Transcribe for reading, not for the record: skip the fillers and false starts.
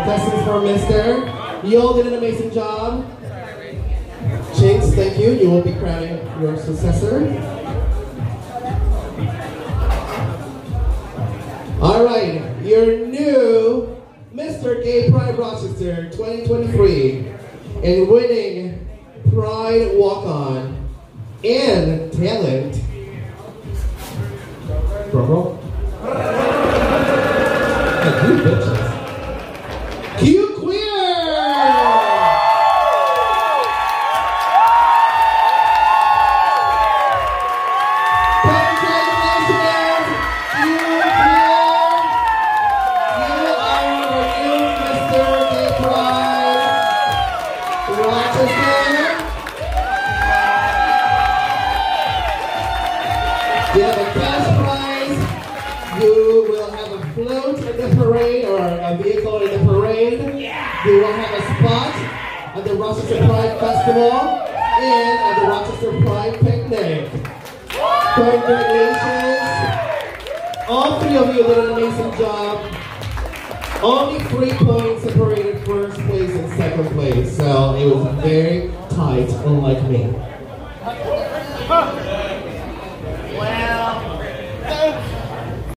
Contestants for Mr. You all did an amazing job. Chintz, thank you. You will be crowning your successor. Alright, your new Mr. Gay Pride Rochester 2023 and winning Pride Walk-On and Talent. Drum you bitches. Q Queer! Congratulations, Q Queer! You are our new Mr. Gay Pride Rochester. You have a cash prize. You will have a float in the parade, or a vehicle in the parade. You will have a spot at the Rochester Pride Festival and at the Rochester Pride Picnic. Congratulations. All three of you did an amazing job. Only 3 points separated first place and second place, so it was very tight, unlike me.